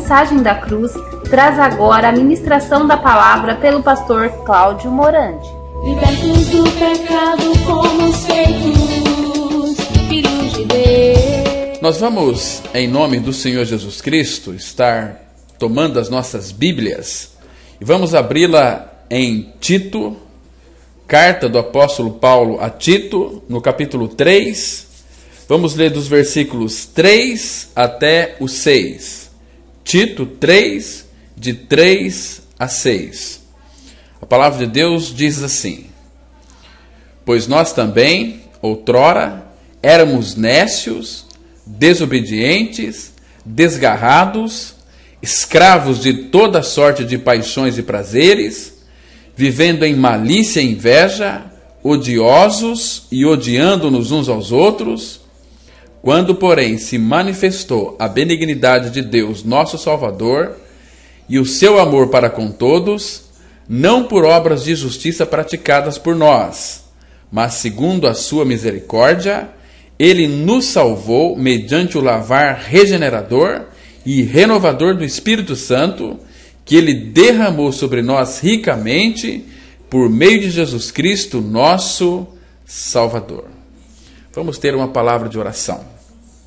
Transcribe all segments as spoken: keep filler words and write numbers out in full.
mensagem da cruz, traz agora a ministração da palavra pelo pastor Cláudio Morandi. Libertos do pecado, fomos feitos filhos de Deus. Nós vamos, em nome do Senhor Jesus Cristo, estar tomando as nossas Bíblias e vamos abri-la em Tito, carta do apóstolo Paulo a Tito, no capítulo três. Vamos ler dos versículos três até o seis. Tito três, de três a seis. A palavra de Deus diz assim: Pois nós também, outrora, éramos nécios, desobedientes, desgarrados, escravos de toda sorte de paixões e prazeres, vivendo em malícia e inveja, odiosos e odiando-nos uns aos outros. Quando, porém, se manifestou a benignidade de Deus, nosso Salvador, e o seu amor para com todos, não por obras de justiça praticadas por nós, mas segundo a sua misericórdia, ele nos salvou mediante o lavar regenerador e renovador do Espírito Santo, que ele derramou sobre nós ricamente por meio de Jesus Cristo, nosso Salvador. Vamos ter uma palavra de oração.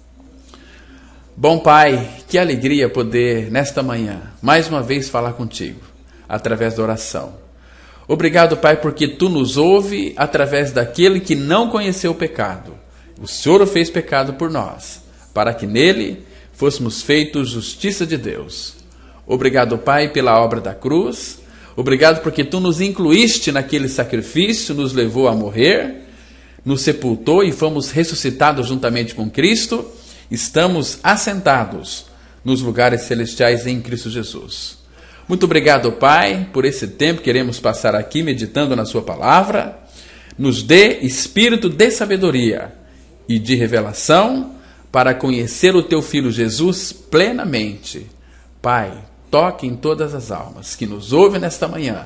Bom Pai, que alegria poder, nesta manhã, mais uma vez falar contigo, através da oração. Obrigado, Pai, porque Tu nos ouve através daquele que não conheceu o pecado. O Senhor o fez pecado por nós, para que nele fôssemos feitos justiça de Deus. Obrigado, Pai, pela obra da cruz. Obrigado porque Tu nos incluíste naquele sacrifício, nos levou a morrer, nos sepultou e fomos ressuscitados juntamente com Cristo. Estamos assentados nos lugares celestiais em Cristo Jesus. Muito obrigado, Pai, por esse tempo que queremos passar aqui meditando na Sua palavra. Nos dê espírito de sabedoria e de revelação para conhecer o Teu Filho Jesus plenamente. Pai, toque em todas as almas que nos ouvem nesta manhã.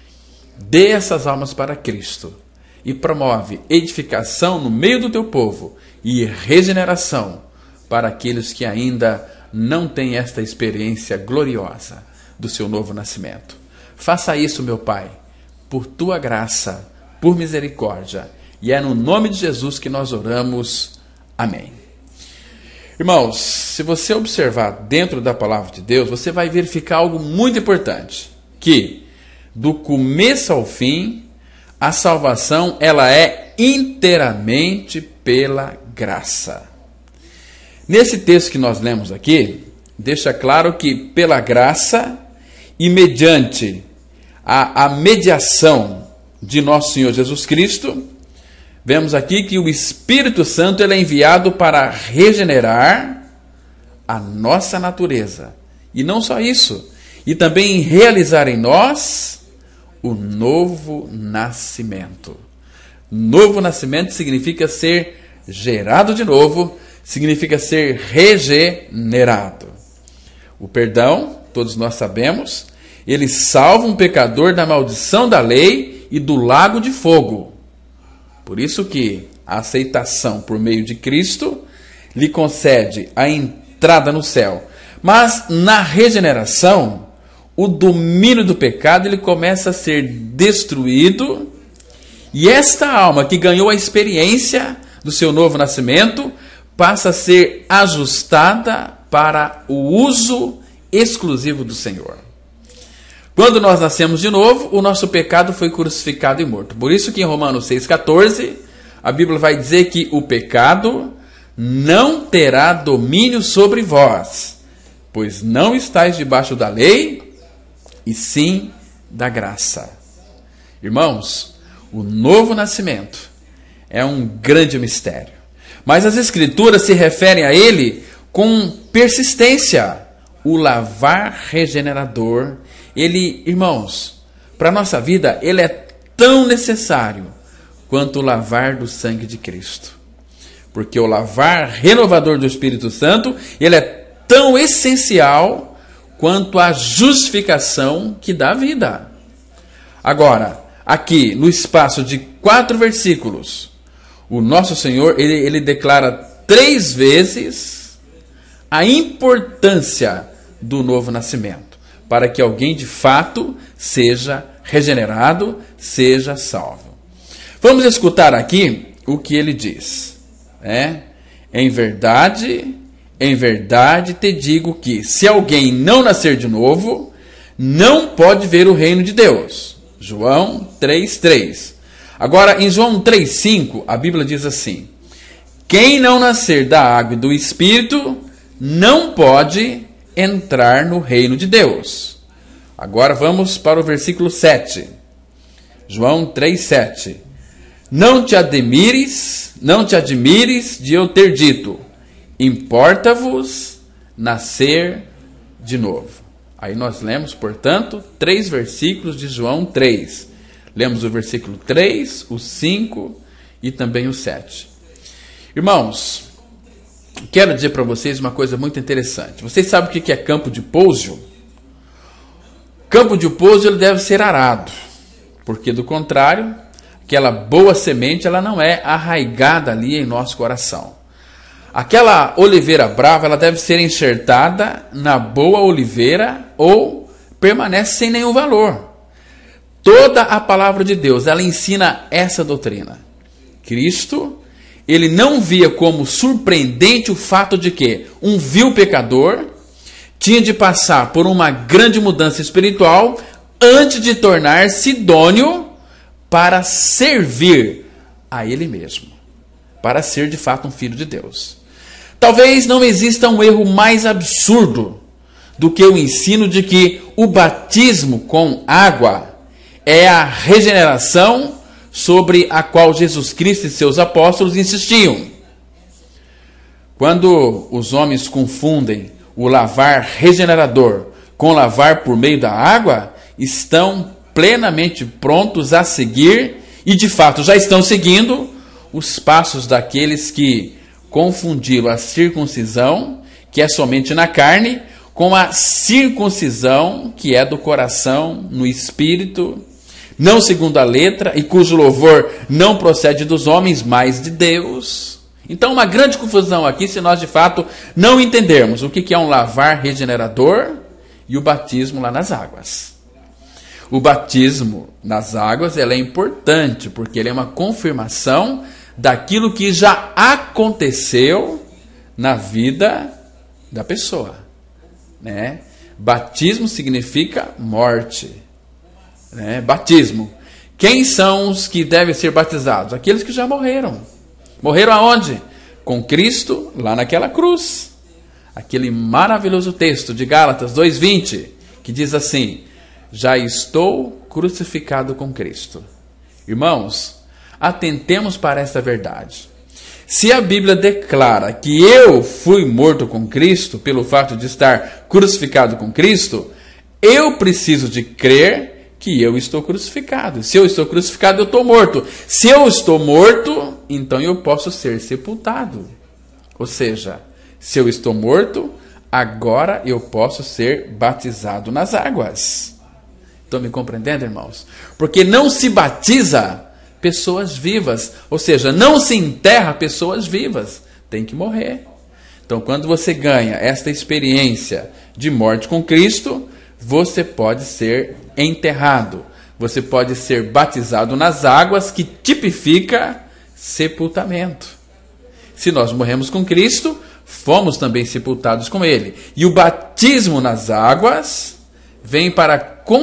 Dê essas almas para Cristo e promove edificação no meio do Teu povo e regeneração para aqueles que ainda não têm esta experiência gloriosa do Seu novo nascimento. Faça isso, meu Pai, por Tua graça, por misericórdia. E é no nome de Jesus que nós oramos. Amém. Irmãos, se você observar dentro da palavra de Deus, você vai verificar algo muito importante, que do começo ao fim, a salvação ela é inteiramente pela graça. Nesse texto que nós lemos aqui, deixa claro que pela graça e mediante a, a mediação de nosso Senhor Jesus Cristo, vemos aqui que o Espírito Santo ele é enviado para regenerar a nossa natureza. E não só isso, e também realizar em nós o novo nascimento. Novo nascimento significa ser gerado de novo, significa ser regenerado. O perdão, todos nós sabemos, ele salva um pecador da maldição da lei e do lago de fogo. Por isso que a aceitação por meio de Cristo lhe concede a entrada no céu. Mas na regeneração, o domínio do pecado ele começa a ser destruído e esta alma que ganhou a experiência do seu novo nascimento passa a ser ajustada para o uso exclusivo do Senhor. Quando nós nascemos de novo, o nosso pecado foi crucificado e morto. Por isso que em Romanos seis, catorze, a Bíblia vai dizer que o pecado não terá domínio sobre vós, pois não estáis debaixo da lei, e sim da graça. Irmãos, o novo nascimento é um grande mistério. Mas as Escrituras se referem a ele com persistência. O lavar regenerador, ele, irmãos, para a nossa vida, ele é tão necessário quanto o lavar do sangue de Cristo. Porque o lavar renovador do Espírito Santo, ele é tão essencial quanto a justificação que dá vida. Agora, aqui no espaço de quatro versículos, o nosso Senhor, ele, ele declara três vezes a importância do novo nascimento, para que alguém de fato seja regenerado, seja salvo. Vamos escutar aqui o que ele diz. Né? Em verdade, em verdade te digo que se alguém não nascer de novo, não pode ver o reino de Deus. João três, três. Agora, em João três, cinco, a Bíblia diz assim: quem não nascer da água e do Espírito não pode entrar no reino de Deus. Agora vamos para o versículo sete. João três, sete. Não te admires, não te admires de eu ter dito, importa-vos nascer de novo. Aí nós lemos, portanto, três versículos de João três. Lemos o versículo três, o cinco e também o sete. Irmãos, quero dizer para vocês uma coisa muito interessante. Vocês sabem o que é campo de pouso? Campo de pouso ele deve ser arado, porque do contrário, aquela boa semente ela não é arraigada ali em nosso coração. Aquela oliveira brava ela deve ser enxertada na boa oliveira ou permanece sem nenhum valor. Toda a palavra de Deus ela ensina essa doutrina. Cristo ele não via como surpreendente o fato de que um vil pecador tinha de passar por uma grande mudança espiritual antes de tornar-se idôneo para servir a Ele mesmo, para ser de fato um filho de Deus. Talvez não exista um erro mais absurdo do que o ensino de que o batismo com água é a regeneração sobre a qual Jesus Cristo e seus apóstolos insistiam. Quando os homens confundem o lavar regenerador com lavar por meio da água, estão plenamente prontos a seguir, e de fato já estão seguindo, os passos daqueles que confundiram a circuncisão, que é somente na carne, com a circuncisão, que é do coração, no espírito, não segundo a letra, e cujo louvor não procede dos homens, mas de Deus. Então, uma grande confusão aqui, se nós de fato não entendermos o que é um lavar regenerador e o batismo lá nas águas. O batismo nas águas ele é importante, porque ele é uma confirmação daquilo que já aconteceu na vida da pessoa. Né? Batismo significa morte. Né? Batismo. Quem são os que devem ser batizados? Aqueles que já morreram. Morreram aonde? Com Cristo, lá naquela cruz. Aquele maravilhoso texto de Gálatas dois, vinte, que diz assim: já estou crucificado com Cristo. Irmãos, atentemos para esta verdade. Se a Bíblia declara que eu fui morto com Cristo, pelo fato de estar crucificado com Cristo, eu preciso de crer que eu estou crucificado. Se eu estou crucificado, eu estou morto. Se eu estou morto, então eu posso ser sepultado. Ou seja, se eu estou morto, agora eu posso ser batizado nas águas. Estão me compreendendo, irmãos? Porque não se batiza pessoas vivas. Ou seja, não se enterra pessoas vivas. Tem que morrer. Então, quando você ganha esta experiência de morte com Cristo, você pode ser enterrado. Você pode ser batizado nas águas, que tipifica sepultamento. Se nós morremos com Cristo, fomos também sepultados com Ele. E o batismo nas águas vem para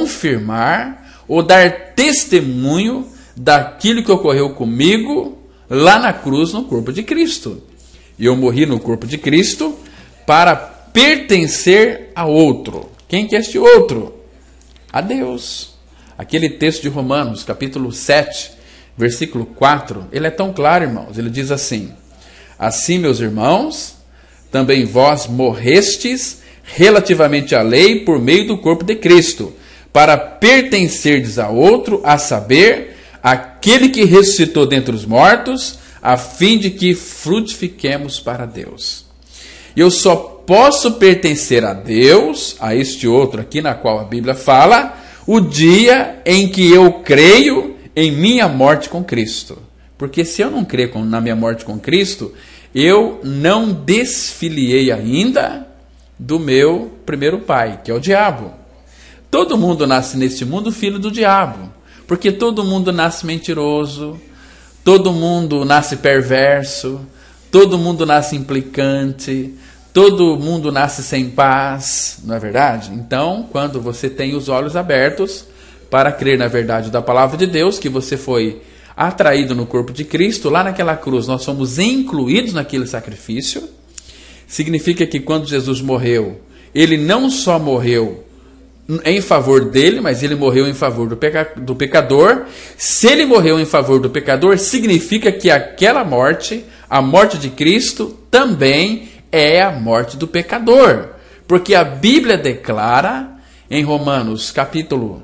confirmar ou dar testemunho daquilo que ocorreu comigo lá na cruz, no corpo de Cristo. E eu morri no corpo de Cristo para pertencer a outro. Quem que é este outro? A Deus. Aquele texto de Romanos, capítulo sete, versículo quatro, ele é tão claro, irmãos. Ele diz assim: assim, meus irmãos, também vós morrestes relativamente à lei por meio do corpo de Cristo, para pertencerdes a outro, a saber, aquele que ressuscitou dentre os mortos, a fim de que frutifiquemos para Deus. Eu só posso pertencer a Deus, a este outro aqui na qual a Bíblia fala, o dia em que eu creio em minha morte com Cristo. Porque se eu não crer na minha morte com Cristo, eu não desfiliei ainda do meu primeiro pai, que é o diabo. Todo mundo nasce neste mundo filho do diabo, porque todo mundo nasce mentiroso, todo mundo nasce perverso, todo mundo nasce implicante, todo mundo nasce sem paz, não é verdade? Então, quando você tem os olhos abertos para crer na verdade da palavra de Deus, que você foi atraído no corpo de Cristo, lá naquela cruz nós somos incluídos naquele sacrifício, significa que quando Jesus morreu, ele não só morreu em favor dele, mas ele morreu em favor do, peca, do pecador. Se ele morreu em favor do pecador, significa que aquela morte, a morte de Cristo, também é a morte do pecador. Porque a Bíblia declara, em Romanos capítulo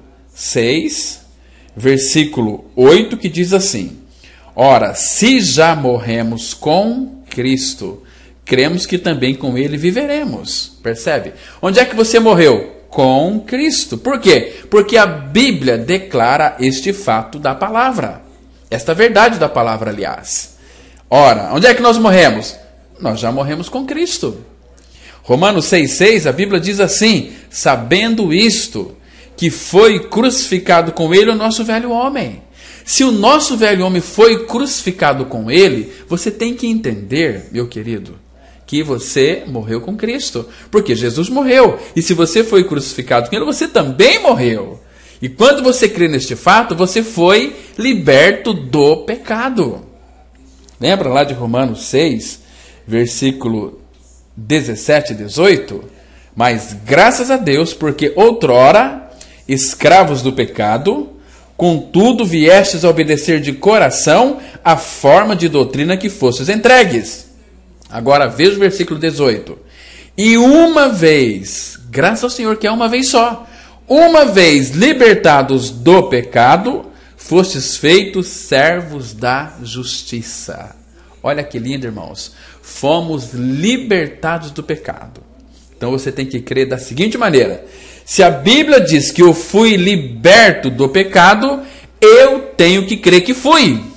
seis, versículo oito, que diz assim: ora, se já morremos com Cristo, cremos que também com ele viveremos. Percebe? Onde é que você morreu? Com Cristo. Por quê? Porque a Bíblia declara este fato da palavra. Esta verdade da palavra, aliás. Ora, onde é que nós morremos? Nós já morremos com Cristo. Romanos seis, seis, a Bíblia diz assim: sabendo isto, que foi crucificado com ele o nosso velho homem. Se o nosso velho homem foi crucificado com ele, você tem que entender, meu querido, que você morreu com Cristo, porque Jesus morreu, e se você foi crucificado com ele, você também morreu. E quando você crê neste fato, você foi liberto do pecado. Lembra lá de Romanos seis, versículo dezessete e dezoito? Mas graças a Deus, porque outrora, escravos do pecado, contudo viestes a obedecer de coração a forma de doutrina que fostes entregues. Agora veja o versículo dezoito. E uma vez, graças ao Senhor que é uma vez só, uma vez libertados do pecado, fostes feitos servos da justiça. Olha que lindo, irmãos. Fomos libertados do pecado. Então você tem que crer da seguinte maneira: se a Bíblia diz que eu fui liberto do pecado, eu tenho que crer que fui.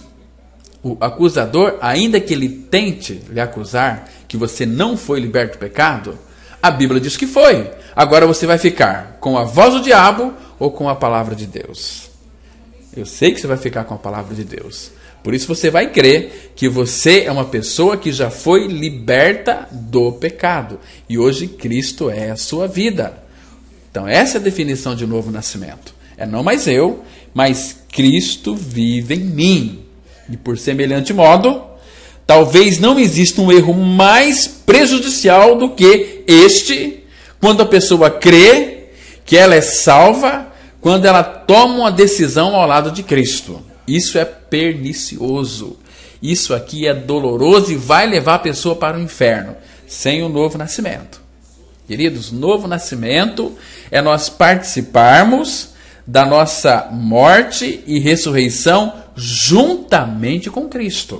O acusador, ainda que ele tente lhe acusar que você não foi liberto do pecado, a Bíblia diz que foi. Agora você vai ficar com a voz do diabo ou com a palavra de Deus? Eu sei que você vai ficar com a palavra de Deus. Por isso você vai crer que você é uma pessoa que já foi liberta do pecado. E hoje Cristo é a sua vida. Então essa é a definição de novo nascimento. É não mais eu, mas Cristo vive em mim. E por semelhante modo, talvez não exista um erro mais prejudicial do que este, quando a pessoa crê que ela é salva, quando ela toma uma decisão ao lado de Cristo. Isso é pernicioso. Isso aqui é doloroso e vai levar a pessoa para o inferno, sem o novo nascimento. Queridos, novo nascimento é nós participarmos da nossa morte e ressurreição juntamente com Cristo.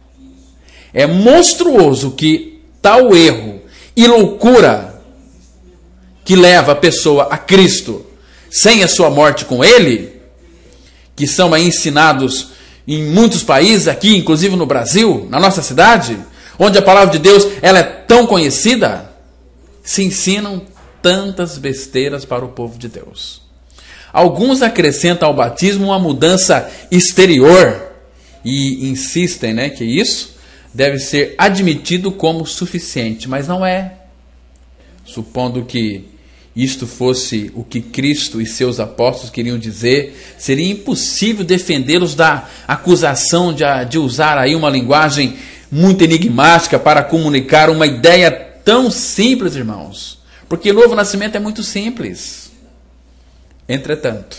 É monstruoso que tal erro e loucura que leva a pessoa a Cristo sem a sua morte com ele, que são aí ensinados em muitos países, aqui inclusive no Brasil, na nossa cidade, onde a palavra de Deus ela é tão conhecida, se ensinam tantas besteiras para o povo de Deus. Alguns acrescentam ao batismo uma mudança exterior e insistem, né, que isso deve ser admitido como suficiente, mas não é. Supondo que isto fosse o que Cristo e seus apóstolos queriam dizer, seria impossível defendê-los da acusação de, de usar aí uma linguagem muito enigmática para comunicar uma ideia tão simples, irmãos. Porque o novo nascimento é muito simples. Entretanto,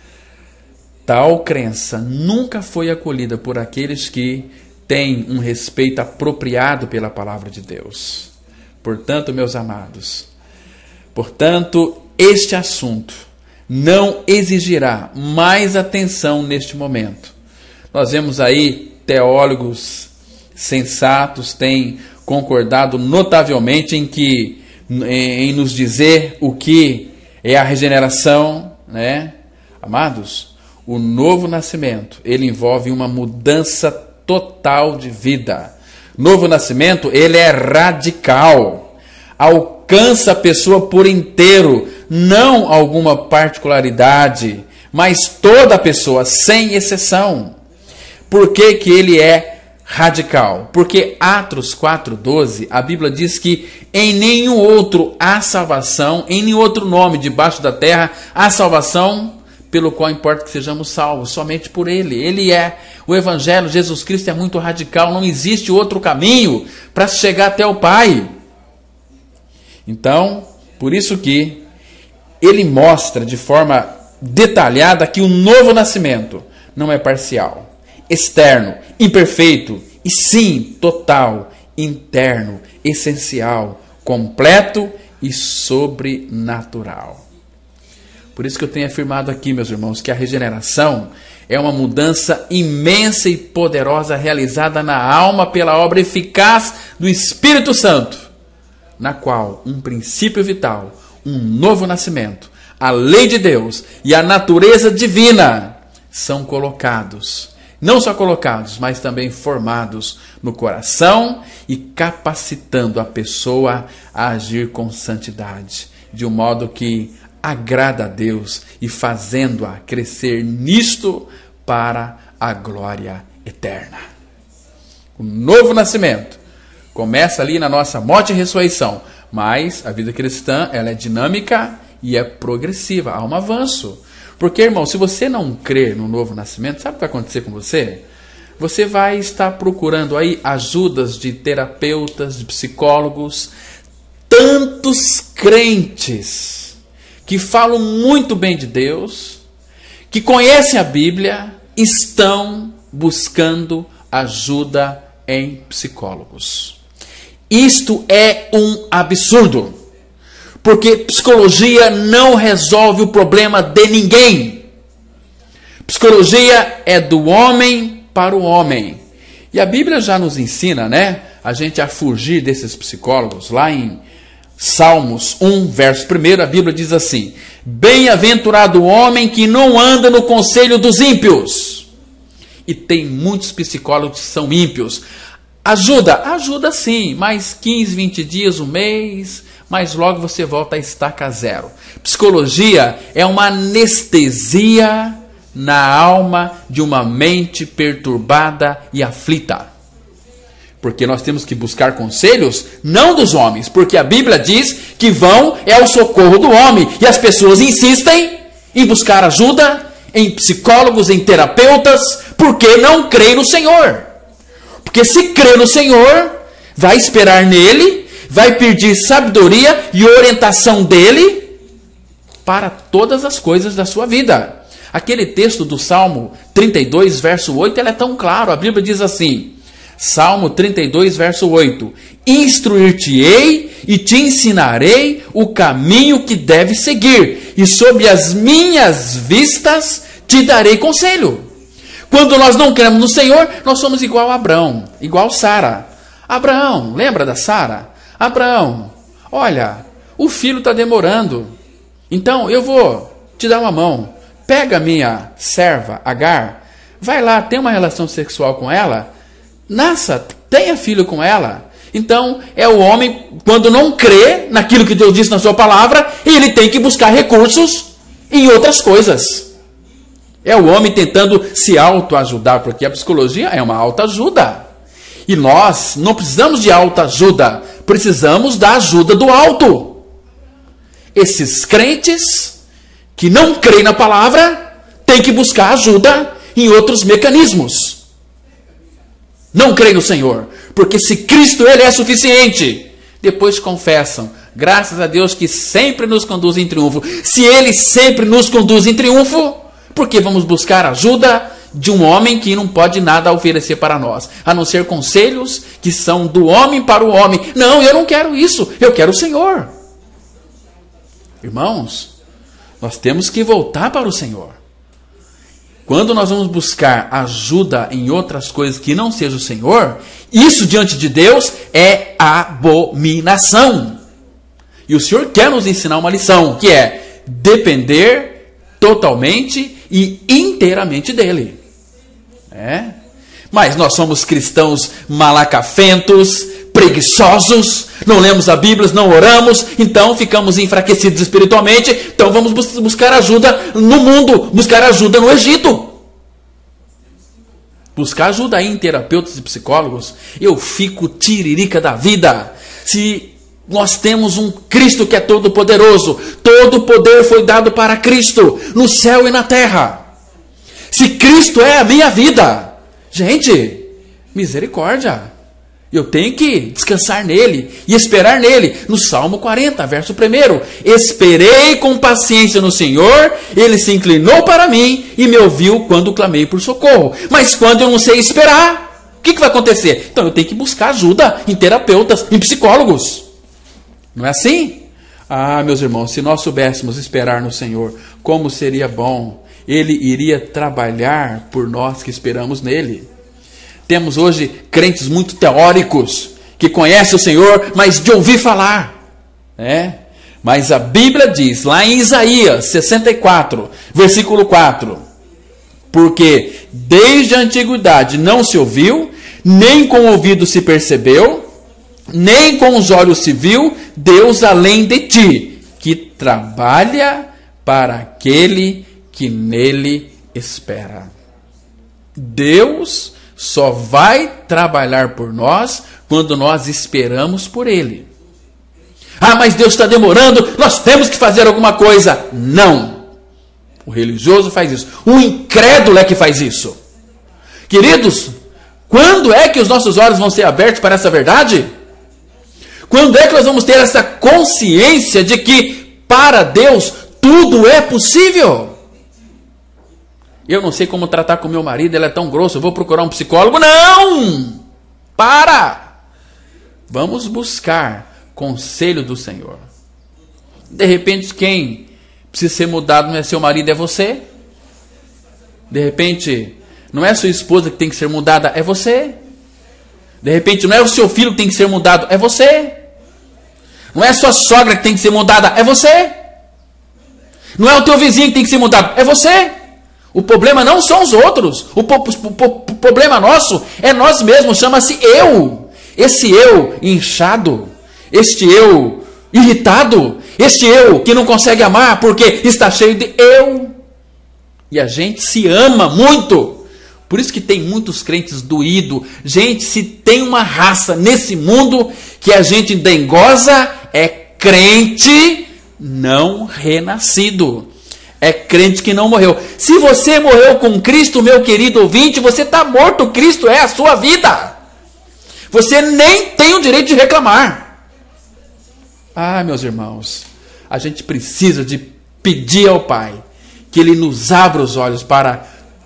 tal crença nunca foi acolhida por aqueles que têm um respeito apropriado pela palavra de Deus. Portanto, meus amados, portanto, este assunto não exigirá mais atenção neste momento. Nós vemos aí teólogos sensatos têm concordado notavelmente em que em nos dizer o que é a regeneração, né? Amados, o novo nascimento, ele envolve uma mudança total de vida. Novo nascimento, ele é radical. Ao alcança a pessoa por inteiro, não alguma particularidade, mas toda a pessoa, sem exceção. Por que que ele é radical? Porque Atos quatro, doze, a Bíblia diz que em nenhum outro há salvação, em nenhum outro nome debaixo da terra há salvação, pelo qual importa que sejamos salvos, somente por Ele. Ele é o Evangelho, Jesus Cristo é muito radical, não existe outro caminho para chegar até o Pai. Então, por isso que ele mostra de forma detalhada que o novo nascimento não é parcial, externo, imperfeito, e sim total, interno, essencial, completo e sobrenatural. Por isso que eu tenho afirmado aqui, meus irmãos, que a regeneração é uma mudança imensa e poderosa realizada na alma pela obra eficaz do Espírito Santo, na qual um princípio vital, um novo nascimento, a lei de Deus e a natureza divina são colocados, não só colocados, mas também formados no coração e capacitando a pessoa a agir com santidade, de um modo que agrada a Deus e fazendo-a crescer nisto para a glória eterna. O novo nascimento começa ali na nossa morte e ressurreição, mas a vida cristã ela é dinâmica e é progressiva, há um avanço. Porque, irmão, se você não crer no novo nascimento, sabe o que vai acontecer com você? Você vai estar procurando aí ajudas de terapeutas, de psicólogos, tantos crentes que falam muito bem de Deus, que conhecem a Bíblia, estão buscando ajuda em psicólogos. Isto é um absurdo, porque psicologia não resolve o problema de ninguém. Psicologia é do homem para o homem. E a Bíblia já nos ensina, né, a gente a fugir desses psicólogos. Lá em Salmos um, verso um, a Bíblia diz assim: bem-aventurado o homem que não anda no conselho dos ímpios. E tem muitos psicólogos que são ímpios. Ajuda? Ajuda sim, mais quinze, vinte dias, um mês, mas logo você volta a estaca zero. Psicologia é uma anestesia na alma de uma mente perturbada e aflita. Porque nós temos que buscar conselhos, não dos homens, porque a Bíblia diz que vão é o socorro do homem. E as pessoas insistem em buscar ajuda, em psicólogos, em terapeutas, porque não creem no Senhor. Porque se crê no Senhor, vai esperar nele, vai pedir sabedoria e orientação dele para todas as coisas da sua vida. Aquele texto do Salmo trinta e dois, verso oito, ele é tão claro. A Bíblia diz assim, Salmo trinta e dois, verso oito: instruir-te-ei e te ensinarei o caminho que deves seguir, e sob as minhas vistas te darei conselho. Quando nós não cremos no Senhor, nós somos igual a Abraão, igual Sara. Abraão, lembra da Sara? Abraão, olha, o filho está demorando, então eu vou te dar uma mão. Pega a minha serva, Agar, vai lá, tem uma relação sexual com ela, nasça, tenha filho com ela. Então, é o homem, quando não crê naquilo que Deus disse na sua palavra, ele tem que buscar recursos em outras coisas. É o homem tentando se autoajudar, porque a psicologia é uma autoajuda. E nós não precisamos de autoajuda, precisamos da ajuda do alto. Esses crentes que não creem na palavra têm que buscar ajuda em outros mecanismos. Não creem no Senhor, porque se Cristo ele é suficiente, depois confessam, graças a Deus que sempre nos conduz em triunfo. Se Ele sempre nos conduz em triunfo, por que vamos buscar ajuda de um homem que não pode nada oferecer para nós, a não ser conselhos que são do homem para o homem? Não, eu não quero isso, eu quero o Senhor. Irmãos, nós temos que voltar para o Senhor. Quando nós vamos buscar ajuda em outras coisas que não seja o Senhor, isso diante de Deus é abominação. E o Senhor quer nos ensinar uma lição, que é depender totalmente e inteiramente dele. É? Mas nós somos cristãos malacafentos, preguiçosos, Não lemos a Bíblia, não oramos, então ficamos enfraquecidos espiritualmente, então vamos bus- buscar ajuda no mundo, buscar ajuda no Egito. Buscar ajuda aí em terapeutas e psicólogos. Eu fico tiririca da vida. Se nós temos um Cristo que é todo poderoso, todo o poder foi dado para Cristo, no céu e na terra. Se Cristo é a minha vida, gente, misericórdia. Eu tenho que descansar nele e esperar nele. No Salmo quarenta, verso primeiro. Esperei com paciência no Senhor, ele se inclinou para mim e me ouviu quando clamei por socorro. Mas quando eu não sei esperar, o que, que vai acontecer? Então eu tenho que buscar ajuda em terapeutas, em psicólogos. Não é assim? Ah, meus irmãos, se nós soubéssemos esperar no Senhor, como seria bom. Ele iria trabalhar por nós que esperamos nele. Temos hoje crentes muito teóricos, que conhecem o Senhor, mas de ouvir falar. Né? Mas a Bíblia diz, lá em Isaías sessenta e quatro, versículo quatro, porque desde a antiguidade não se ouviu, nem com o ouvido se percebeu, nem com os olhos se viu, Deus além de ti, que trabalha para aquele que nele espera. Deus só vai trabalhar por nós quando nós esperamos por Ele. Ah, mas Deus está demorando, nós temos que fazer alguma coisa. Não. O religioso faz isso. O incrédulo é que faz isso. Queridos, quando é que os nossos olhos vão ser abertos para essa verdade? Quando é que nós vamos ter essa consciência de que para Deus tudo é possível? Eu não sei como tratar com meu marido, ele é tão grosso, eu vou procurar um psicólogo. Não! Para! Vamos buscar conselho do Senhor. De repente, quem precisa ser mudado não é seu marido, é você. De repente, não é sua esposa que tem que ser mudada, é você. De repente, não é o seu filho que tem que ser mudado, é você. Não é a sua sogra que tem que ser mudada, é você. Não é o teu vizinho que tem que ser mudado, é você. O problema não são os outros. O, po- o, po- o problema nosso é nós mesmos. Chama-se eu. Esse eu inchado. Este eu irritado. Este eu que não consegue amar porque está cheio de eu. E a gente se ama muito. Por isso que tem muitos crentes doídos. Gente, se tem uma raça nesse mundo que a gente dengosa, é crente não renascido. É crente que não morreu. Se você morreu com Cristo, meu querido ouvinte, você está morto. Cristo é a sua vida. Você nem tem o direito de reclamar. Ah, meus irmãos, a gente precisa de pedir ao Pai que Ele nos abra os olhos para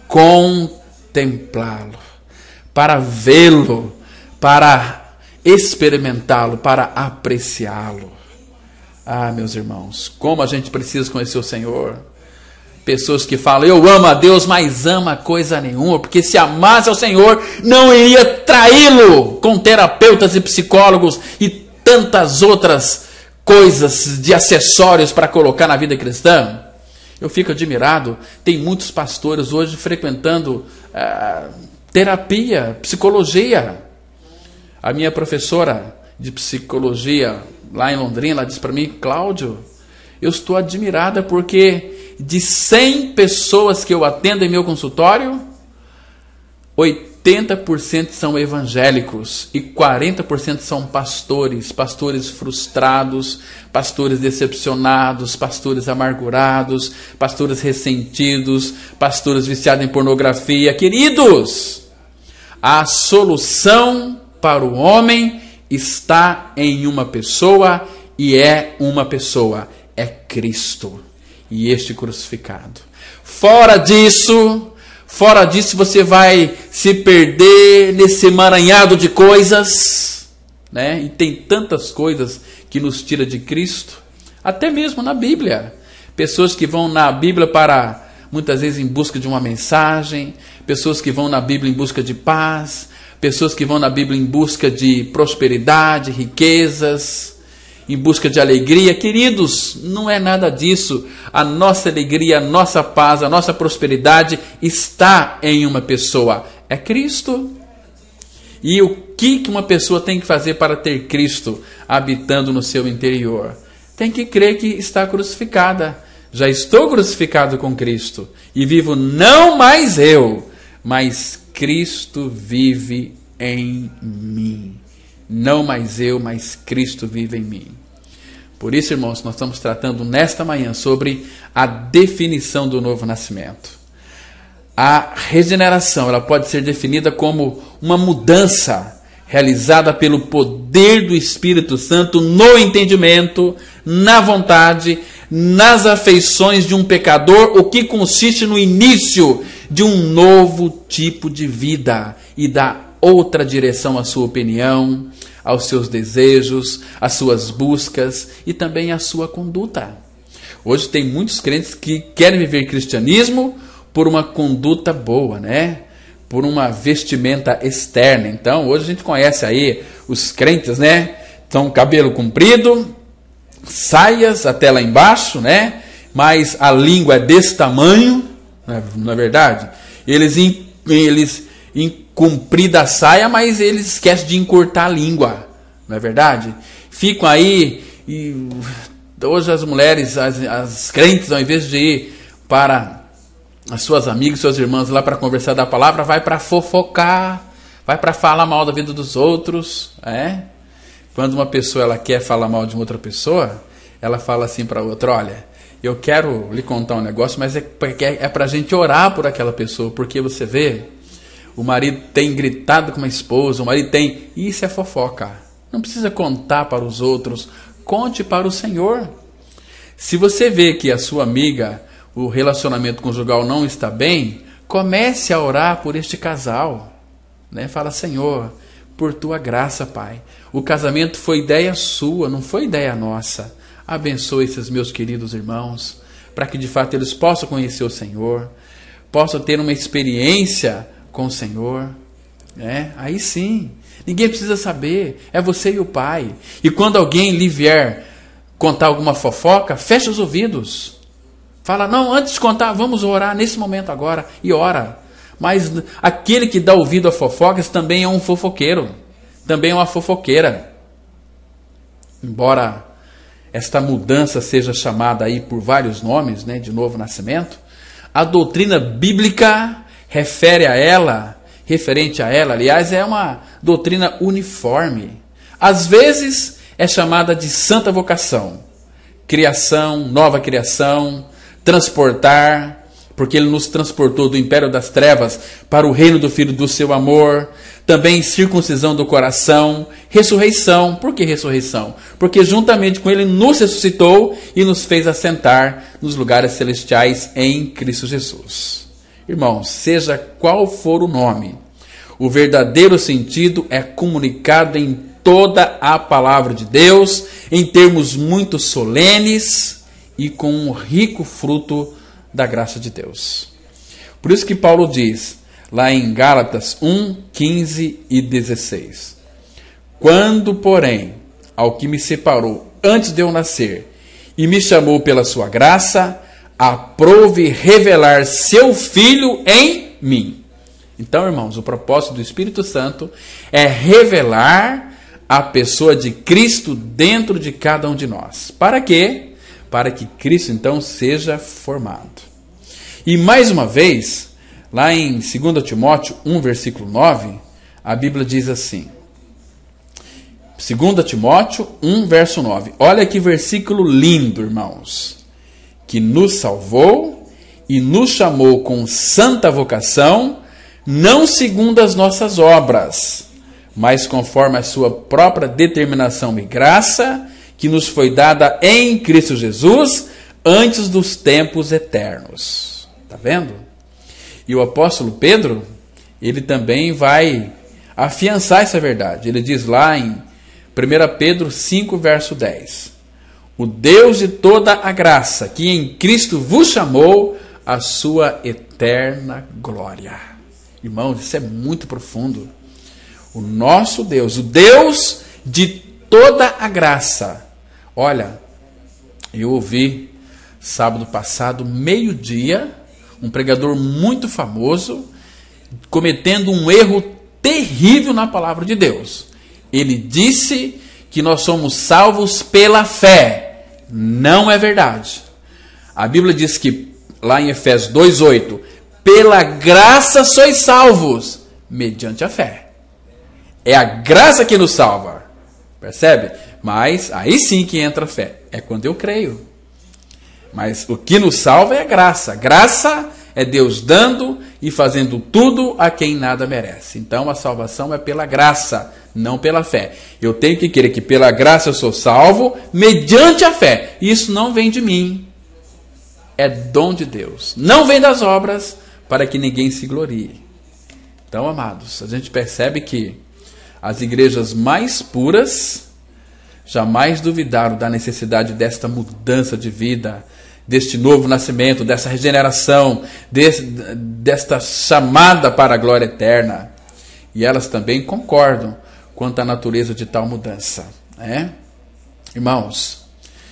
contemplá-lo, para vê-lo, para experimentá-lo, para apreciá-lo. Ah, meus irmãos, como a gente precisa conhecer o Senhor. Pessoas que falam, eu amo a Deus, mas ama coisa nenhuma, porque se amasse ao Senhor, não iria traí-lo com terapeutas e psicólogos e tantas outras coisas de acessórios para colocar na vida cristã. Eu fico admirado, tem muitos pastores hoje frequentando ah, terapia, psicologia. A minha professora de psicologia lá em Londrina, ela disse para mim, Cláudio, eu estou admirada porque de cem pessoas que eu atendo em meu consultório, oitenta por cento são evangélicos e quarenta por cento são pastores, pastores frustrados, pastores decepcionados, pastores amargurados, pastores ressentidos, pastores viciados em pornografia. Queridos, a solução para o homem está em uma pessoa e é uma pessoa, é Cristo. E este crucificado. Fora disso, fora disso você vai se perder nesse emaranhado de coisas, né? E tem tantas coisas que nos tira de Cristo, até mesmo na Bíblia. Pessoas que vão na Bíblia para, muitas vezes, em busca de uma mensagem, pessoas que vão na Bíblia em busca de paz, pessoas que vão na Bíblia em busca de prosperidade, riquezas, em busca de alegria. Queridos, não é nada disso. A nossa alegria, a nossa paz, a nossa prosperidade está em uma pessoa, é Cristo. E o que que uma pessoa tem que fazer para ter Cristo habitando no seu interior? Tem que crer que está crucificada. Já estou crucificado com Cristo e vivo não mais eu, mas Cristo vive em mim. Não mais eu, mas Cristo vive em mim. Por isso, irmãos, nós estamos tratando nesta manhã sobre a definição do novo nascimento. A regeneração, ela pode ser definida como uma mudança realizada pelo poder do Espírito Santo no entendimento, na vontade, nas afeições de um pecador, o que consiste no início de um novo tipo de vida e dá outra direção à sua opinião, aos seus desejos, às suas buscas e também à sua conduta. Hoje tem muitos crentes que querem viver cristianismo por uma conduta boa, né? Por uma vestimenta externa. Então, hoje a gente conhece aí os crentes, né? Então, cabelo comprido, saias até lá embaixo, né? Mas a língua é desse tamanho, não é verdade? Eles, eles comprida a saia, mas eles esquecem de encurtar a língua, não é verdade? Ficam aí, e hoje as mulheres, as, as crentes, ao invés de ir para as suas amigas, seus irmãos lá para conversar da palavra, vai para fofocar, vai para falar mal da vida dos outros, é? Quando uma pessoa ela quer falar mal de uma outra pessoa, ela fala assim para outra: olha, eu quero lhe contar um negócio, mas é, é para a gente orar por aquela pessoa, porque você vê, o marido tem gritado com a esposa, o marido tem... Isso é fofoca. Não precisa contar para os outros, conte para o Senhor. Se você vê que a sua amiga, o relacionamento conjugal não está bem, comece a orar por este casal, né? Fala: Senhor, por tua graça, Pai, o casamento foi ideia sua, não foi ideia nossa. Abençoe esses meus queridos irmãos, para que de fato eles possam conhecer o Senhor, possam ter uma experiência com o Senhor, né? Aí sim, ninguém precisa saber, é você e o Pai. E quando alguém lhe vier contar alguma fofoca, fecha os ouvidos. Fala: não, antes de contar, vamos orar nesse momento agora, e ora. Mas aquele que dá ouvido a fofocas também é um fofoqueiro, também é uma fofoqueira. Embora esta mudança seja chamada aí por vários nomes, né, de novo nascimento, a doutrina bíblica refere a ela, referente a ela, aliás, é uma doutrina uniforme. Às vezes é chamada de santa vocação, criação, nova criação, transportar, porque ele nos transportou do império das trevas para o reino do Filho do seu amor. Também circuncisão do coração, ressurreição. Por que ressurreição? Porque juntamente com ele nos ressuscitou e nos fez assentar nos lugares celestiais em Cristo Jesus. Irmãos, seja qual for o nome, o verdadeiro sentido é comunicado em toda a palavra de Deus, em termos muito solenes e com um rico fruto da graça de Deus. Por isso que Paulo diz, lá em Gálatas um, quinze e dezesseis: quando, porém, ao que me separou antes de eu nascer e me chamou pela sua graça, aprove revelar seu Filho em mim. Então, irmãos, o propósito do Espírito Santo é revelar a pessoa de Cristo dentro de cada um de nós. Para quê? Para que Cristo, então, seja formado. E, mais uma vez, lá em dois Timóteo um, versículo nove, a Bíblia diz assim, dois Timóteo um, verso nove. Olha que versículo lindo, irmãos. Que nos salvou e nos chamou com santa vocação, não segundo as nossas obras, mas conforme a sua própria determinação e graça, que nos foi dada em Cristo Jesus, antes dos tempos eternos. Está vendo? E o apóstolo Pedro, ele também vai afiançar essa verdade. Ele diz lá em primeira Pedro cinco, verso dez. O Deus de toda a graça, que em Cristo vos chamou a sua eterna glória. Irmãos, isso é muito profundo. O nosso Deus, o Deus de toda a graça. Olha, eu ouvi sábado passado, meio-dia, um pregador muito famoso, cometendo um erro terrível na palavra de Deus. Ele disse que nós somos salvos pela fé. Não é verdade. A Bíblia diz que, lá em Efésios dois, oito, pela graça sois salvos, mediante a fé. É a graça que nos salva. Percebe? Mas aí sim que entra a fé. É quando eu creio. Mas o que nos salva é a graça. Graça é Deus dando e fazendo tudo a quem nada merece. Então a salvação é pela graça, não pela fé. Eu tenho que crer que pela graça eu sou salvo mediante a fé. Isso não vem de mim. É dom de Deus. Não vem das obras para que ninguém se glorie. Então, amados, a gente percebe que as igrejas mais puras jamais duvidaram da necessidade desta mudança de vida, deste novo nascimento, dessa regeneração, desse, desta chamada para a glória eterna. E elas também concordam quanto à natureza de tal mudança. Né? Irmãos,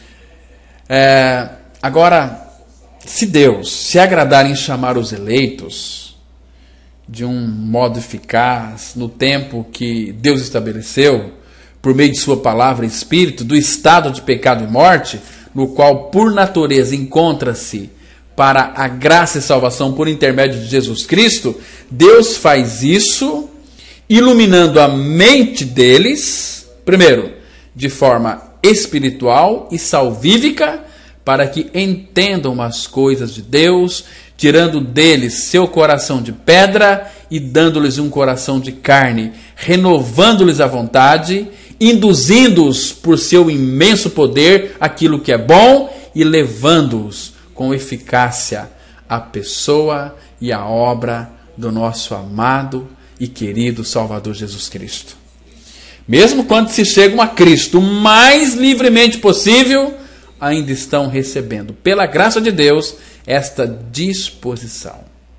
é, agora, se Deus se agradar em chamar os eleitos de um modo eficaz, no tempo que Deus estabeleceu, por meio de sua palavra e espírito, do estado de pecado e morte, no qual por natureza encontra-se para a graça e salvação por intermédio de Jesus Cristo, Deus faz isso iluminando a mente deles, primeiro, de forma espiritual e salvífica, para que entendam as coisas de Deus, tirando deles seu coração de pedra e dando-lhes um coração de carne, renovando-lhes a vontade, induzindo-os por seu imenso poder aquilo que é bom e levando-os com eficácia à pessoa e à obra do nosso amado e querido Salvador Jesus Cristo. Mesmo quando se chegam a Cristo o mais livremente possível, ainda estão recebendo, pela graça de Deus, esta disposição.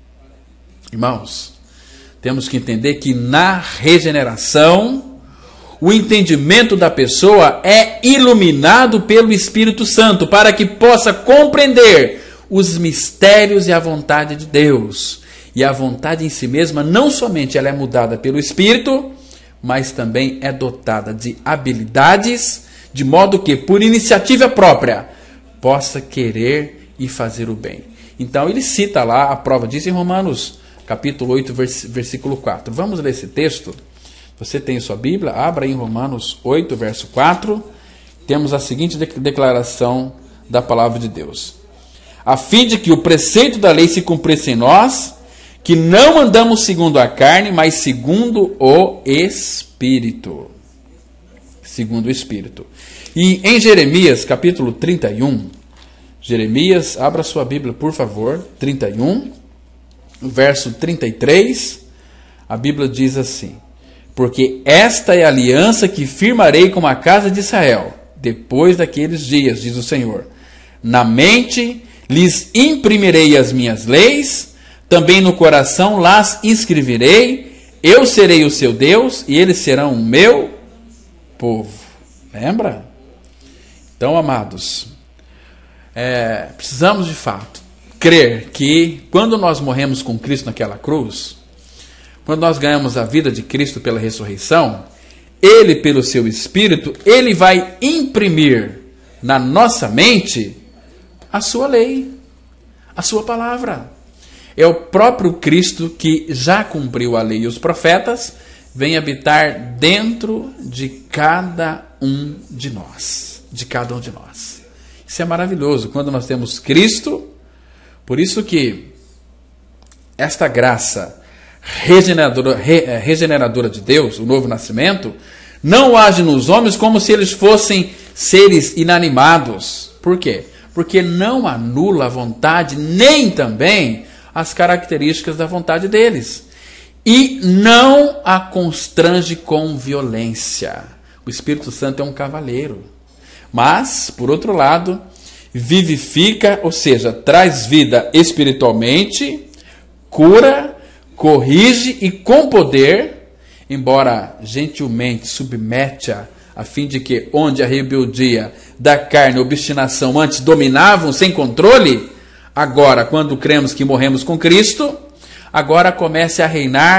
Irmãos, temos que entender que na regeneração, o entendimento da pessoa é iluminado pelo Espírito Santo para que possa compreender os mistérios e a vontade de Deus. E a vontade em si mesma, não somente ela é mudada pelo Espírito, mas também é dotada de habilidades, de modo que, por iniciativa própria, possa querer e fazer o bem. Então ele cita lá a prova disso em Romanos capítulo oito, versículo quatro. Vamos ler esse texto? Você tem sua Bíblia? Abra em Romanos oito, verso quatro. Temos a seguinte declaração da palavra de Deus: a fim de que o preceito da lei se cumprisse em nós, que não andamos segundo a carne, mas segundo o Espírito. Segundo o Espírito. E em Jeremias, capítulo trinta e um, Jeremias, abra sua Bíblia, por favor, trinta e um, verso trinta e três, a Bíblia diz assim: porque esta é a aliança que firmarei com a casa de Israel, depois daqueles dias, diz o Senhor. Na mente lhes imprimirei as minhas leis, também no coração las inscreverei, eu serei o seu Deus, e eles serão o meu povo. Lembra? Então, amados, é, precisamos de fato crer que quando nós morremos com Cristo naquela cruz, quando nós ganhamos a vida de Cristo pela ressurreição, Ele, pelo seu Espírito, Ele vai imprimir na nossa mente a sua lei, a sua palavra. É o próprio Cristo que já cumpriu a lei e os profetas, vem habitar dentro de cada um de nós, de cada um de nós. Isso é maravilhoso, quando nós temos Cristo. Por isso que esta graça regeneradora, re, regeneradora de Deus, o novo nascimento, não age nos homens como se eles fossem seres inanimados. Por quê? Porque não anula a vontade, nem também as características da vontade deles. E não a constrange com violência. O Espírito Santo é um cavaleiro. Mas, por outro lado, vivifica, ou seja, traz vida espiritualmente, cura, corrige e com poder, embora gentilmente submete-a, a fim de que onde a rebeldia da carne e obstinação antes dominavam sem controle, agora, quando cremos que morremos com Cristo, agora comece a reinar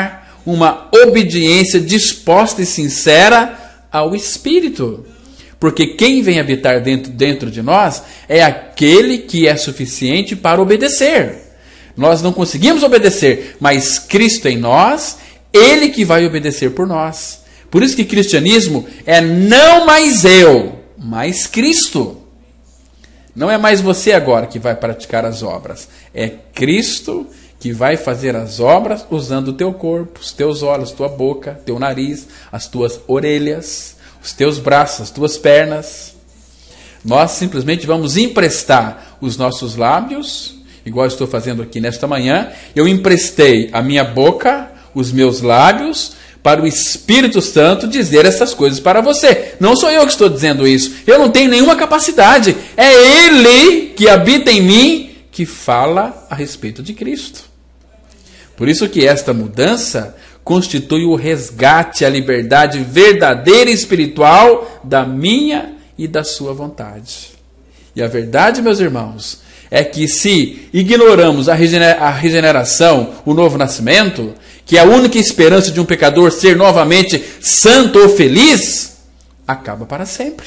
uma obediência disposta e sincera ao Espírito. Porque quem vem habitar dentro, dentro de nós é aquele que é suficiente para obedecer. Nós não conseguimos obedecer, mas Cristo em nós, Ele que vai obedecer por nós. Por isso que cristianismo é não mais eu, mas Cristo. Não é mais você agora que vai praticar as obras. É Cristo que vai fazer as obras usando o teu corpo, os teus olhos, tua boca, teu nariz, as tuas orelhas, os teus braços, as tuas pernas. Nós simplesmente vamos emprestar os nossos lábios, igual eu estou fazendo aqui nesta manhã. Eu emprestei a minha boca, os meus lábios, para o Espírito Santo dizer essas coisas para você. Não sou eu que estou dizendo isso. Eu não tenho nenhuma capacidade. É Ele que habita em mim que fala a respeito de Cristo. Por isso que esta mudança constitui o resgate à liberdade verdadeira e espiritual da minha e da sua vontade. E a verdade, meus irmãos, é que se ignoramos a regeneração, o novo nascimento, que é a única esperança de um pecador ser novamente santo ou feliz, acaba para sempre.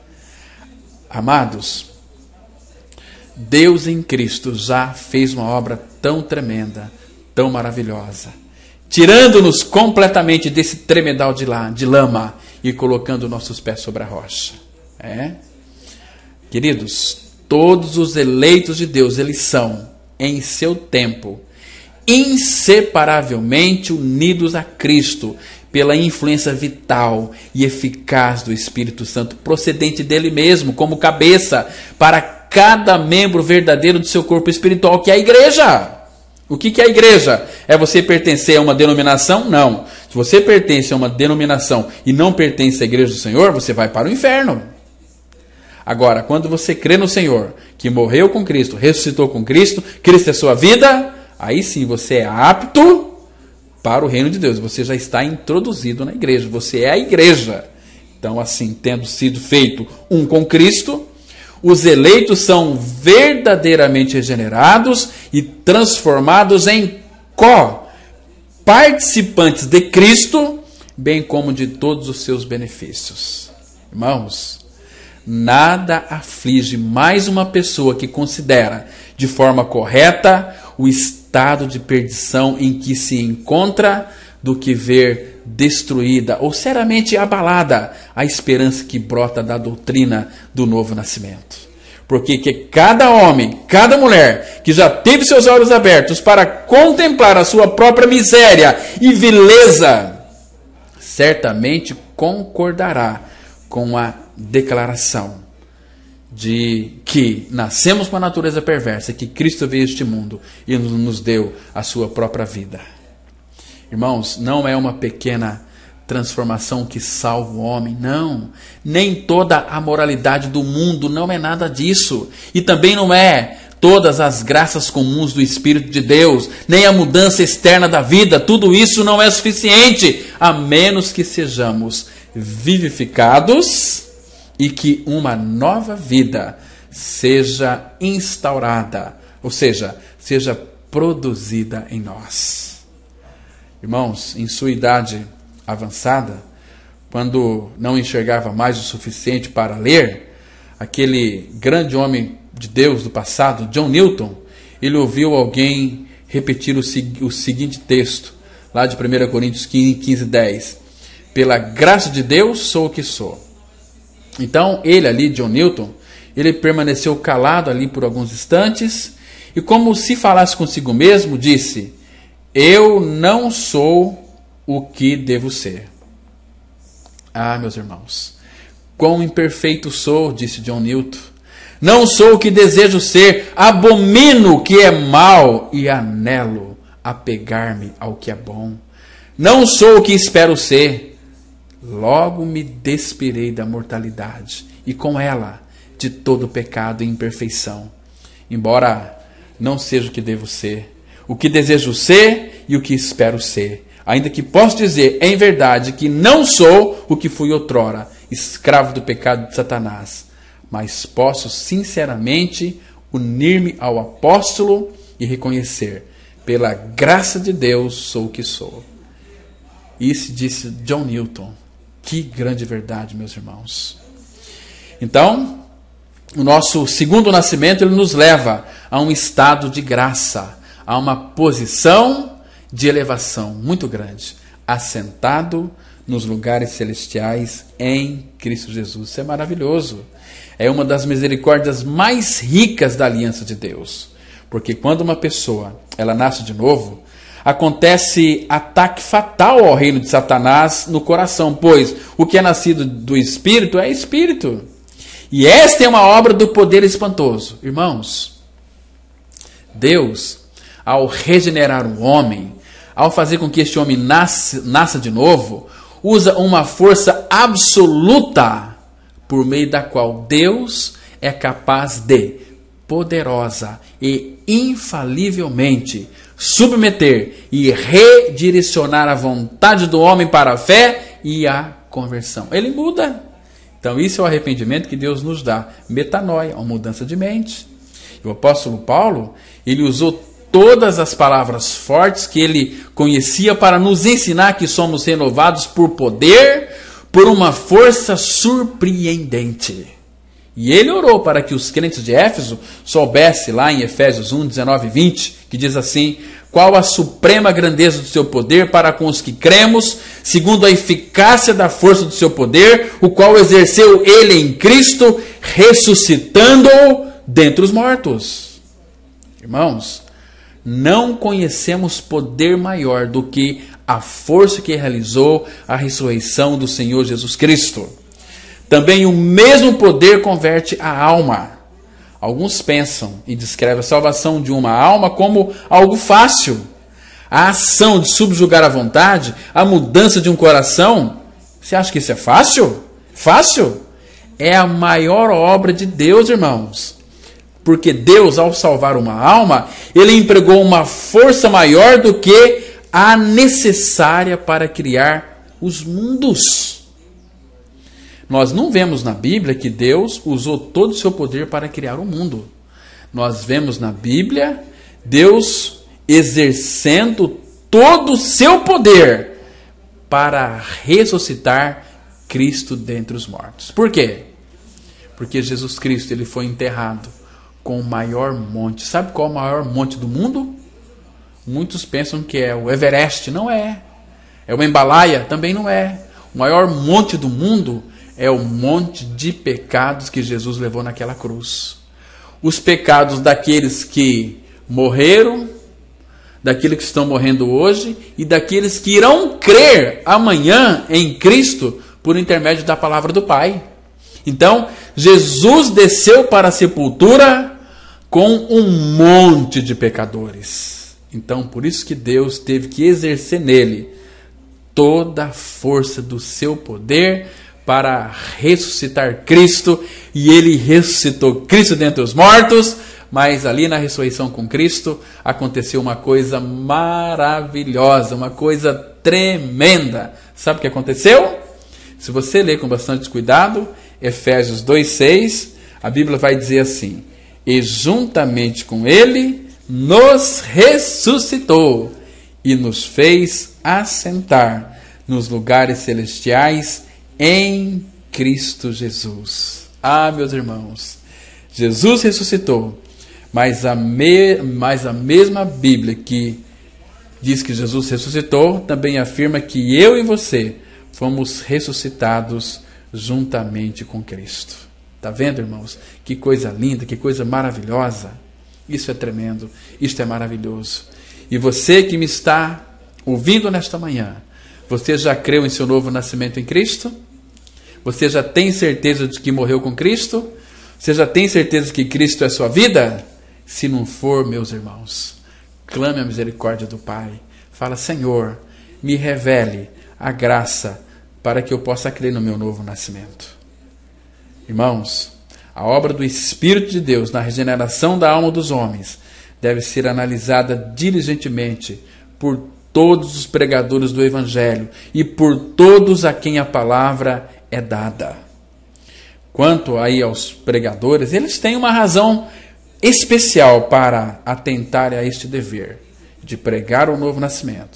Amados, Deus em Cristo já fez uma obra tão tremenda, tão maravilhosa, tirando-nos completamente desse tremedal de, lá, de lama e colocando nossos pés sobre a rocha. É? Queridos, todos os eleitos de Deus, eles são, em seu tempo, inseparavelmente unidos a Cristo pela influência vital e eficaz do Espírito Santo, procedente dele mesmo, como cabeça para cada membro verdadeiro do seu corpo espiritual, que é a igreja. O que é a igreja? É você pertencer a uma denominação? Não. Se você pertence a uma denominação e não pertence à igreja do Senhor, você vai para o inferno. Agora, quando você crê no Senhor, que morreu com Cristo, ressuscitou com Cristo, Cristo é sua vida, aí sim você é apto para o reino de Deus. Você já está introduzido na igreja. Você é a igreja. Então, assim, tendo sido feito um com Cristo, os eleitos são verdadeiramente regenerados e transformados em co-participantes de Cristo, bem como de todos os seus benefícios. Irmãos, nada aflige mais uma pessoa que considera de forma correta o estado de perdição em que se encontra do que ver destruída ou seriamente abalada a esperança que brota da doutrina do novo nascimento. Porque que cada homem, cada mulher que já teve seus olhos abertos para contemplar a sua própria miséria e vileza, certamente concordará com a declaração de que nascemos com a natureza perversa, que Cristo veio a este mundo e nos deu a sua própria vida. Irmãos, não é uma pequena transformação que salva o homem, não. Nem toda a moralidade do mundo, não é nada disso. E também não é todas as graças comuns do Espírito de Deus, nem a mudança externa da vida. Tudo isso não é suficiente, a menos que sejamos vivificados e que uma nova vida seja instaurada, ou seja, seja produzida em nós. Irmãos, em sua idade avançada, quando não enxergava mais o suficiente para ler, aquele grande homem de Deus do passado, John Newton, ele ouviu alguém repetir o, o seguinte texto, lá de primeira Coríntios quinze, dez. Pela graça de Deus sou o que sou. Então, ele ali, John Newton, ele permaneceu calado ali por alguns instantes e, como se falasse consigo mesmo, disse: eu não sou o que devo ser. Ah, meus irmãos, quão imperfeito sou, disse John Newton. Não sou o que desejo ser, abomino o que é mal e anelo apegar-me ao que é bom. Não sou o que espero ser, logo me despirei da mortalidade e com ela de todo pecado e imperfeição. Embora não seja o que devo ser, o que desejo ser e o que espero ser. Ainda que posso dizer em verdade que não sou o que fui outrora, escravo do pecado de Satanás, mas posso sinceramente unir-me ao apóstolo e reconhecer, pela graça de Deus sou o que sou. Isso disse John Newton. Que grande verdade, meus irmãos. Então, o nosso segundo nascimento, ele nos leva a um estado de graça, a uma posição de elevação muito grande, assentado nos lugares celestiais em Cristo Jesus. Isso é maravilhoso. É uma das misericórdias mais ricas da aliança de Deus. Porque quando uma pessoa ela nasce de novo, acontece ataque fatal ao reino de Satanás no coração, pois o que é nascido do Espírito é Espírito. E esta é uma obra do poder espantoso. Irmãos, Deus, ao regenerar o homem, ao fazer com que este homem nasça, nasça de novo, usa uma força absoluta por meio da qual Deus é capaz de, poderosa e infalivelmente, submeter e redirecionar a vontade do homem para a fé e a conversão. Ele muda. Então isso é o arrependimento que Deus nos dá. Metanoia, uma mudança de mente. E o apóstolo Paulo, ele usou todas as palavras fortes que ele conhecia para nos ensinar que somos renovados por poder, por uma força surpreendente. E ele orou para que os crentes de Éfeso soubessem lá em Efésios um, dezenove e vinte, que diz assim: qual a suprema grandeza do seu poder para com os que cremos, segundo a eficácia da força do seu poder, o qual exerceu ele em Cristo, ressuscitando-o dentre os mortos. Irmãos, não conhecemos poder maior do que a força que realizou a ressurreição do Senhor Jesus Cristo. Também o mesmo poder converte a alma. Alguns pensam e descrevem a salvação de uma alma como algo fácil. A ação de subjugar a vontade, a mudança de um coração, você acha que isso é fácil? Fácil? É a maior obra de Deus, irmãos. Porque Deus, ao salvar uma alma, ele empregou uma força maior do que a necessária para criar os mundos. Nós não vemos na Bíblia que Deus usou todo o seu poder para criar o mundo. Nós vemos na Bíblia Deus exercendo todo o seu poder para ressuscitar Cristo dentre os mortos. Por quê? Porque Jesus Cristo ele foi enterrado com o maior monte. Sabe qual é o maior monte do mundo? Muitos pensam que é o Everest. Não é. É o Himalaia? Também não é. O maior monte do mundo é o monte de pecados que Jesus levou naquela cruz. Os pecados daqueles que morreram, daqueles que estão morrendo hoje e daqueles que irão crer amanhã em Cristo por intermédio da palavra do Pai. Então, Jesus desceu para a sepultura com um monte de pecadores. Então, por isso que Deus teve que exercer nele toda a força do seu poder para ressuscitar Cristo, e ele ressuscitou Cristo dentre os mortos, mas ali na ressurreição com Cristo aconteceu uma coisa maravilhosa, uma coisa tremenda. Sabe o que aconteceu? Se você ler com bastante cuidado, Efésios dois, seis, a Bíblia vai dizer assim: e juntamente com ele nos ressuscitou e nos fez assentar nos lugares celestiais em Cristo Jesus. Ah, meus irmãos, Jesus ressuscitou, mas a, me, mas a mesma Bíblia que diz que Jesus ressuscitou, também afirma que eu e você fomos ressuscitados juntamente com Cristo. Está vendo, irmãos? Que coisa linda, que coisa maravilhosa. Isso é tremendo, isso é maravilhoso. E você que me está ouvindo nesta manhã, você já creu em seu novo nascimento em Cristo? Você já tem certeza de que morreu com Cristo? Você já tem certeza de que Cristo é sua vida? Se não for, meus irmãos, clame a misericórdia do Pai. Fala: Senhor, me revele a graça para que eu possa crer no meu novo nascimento. Irmãos, a obra do Espírito de Deus na regeneração da alma dos homens deve ser analisada diligentemente por todos os pregadores do Evangelho e por todos a quem a palavra é dada. Quanto aí aos pregadores, eles têm uma razão especial para atentar a este dever de pregar o novo nascimento,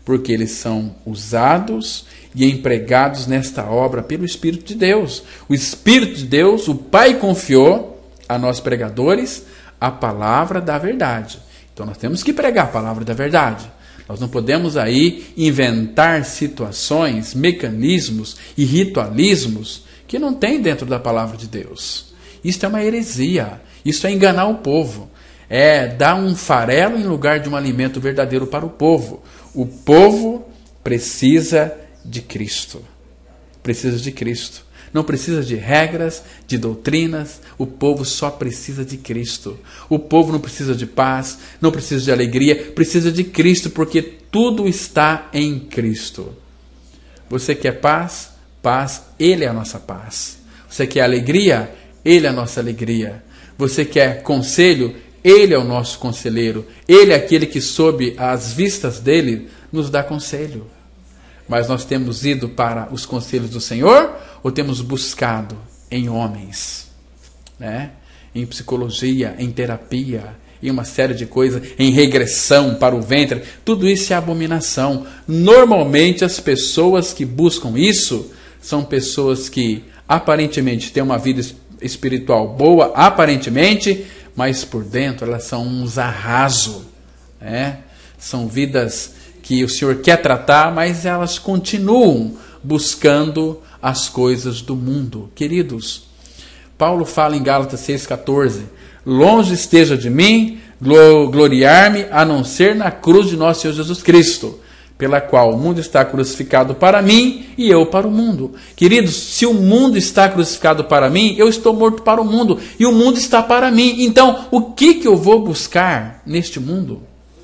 porque eles são usados e empregados nesta obra pelo Espírito de Deus. O Espírito de Deus, o Pai confiou a nós pregadores a palavra da verdade. Então nós temos que pregar a palavra da verdade. Nós não podemos aí inventar situações, mecanismos e ritualismos que não tem dentro da palavra de Deus. Isso é uma heresia, isso é enganar o povo. É dar um farelo em lugar de um alimento verdadeiro para o povo. O povo precisa de Cristo. Precisa de Cristo. Não precisa de regras, de doutrinas. O povo só precisa de Cristo. O povo não precisa de paz, não precisa de alegria, precisa de Cristo, porque tudo está em Cristo. Você quer paz? Paz, Ele é a nossa paz. Você quer alegria? Ele é a nossa alegria. Você quer conselho? Ele é o nosso conselheiro. Ele é aquele que, sob as vistas dele, nos dá conselho. Mas nós temos ido para os conselhos do Senhor ou temos buscado em homens, né? Em psicologia, em terapia, em uma série de coisas, em regressão para o ventre? Tudo isso é abominação. Normalmente as pessoas que buscam isso são pessoas que aparentemente têm uma vida espiritual boa, aparentemente, mas por dentro elas são uns arraso, né? São vidas que o Senhor quer tratar, mas elas continuam buscando as coisas do mundo. Queridos, Paulo fala em Gálatas seis, catorze, longe esteja de mim gloriar-me, a não ser na cruz de nosso Senhor Jesus Cristo, pela qual o mundo está crucificado para mim e eu para o mundo. Queridos, se o mundo está crucificado para mim, eu estou morto para o mundo, e o mundo está para mim. Então, o que, que eu vou buscar neste mundo?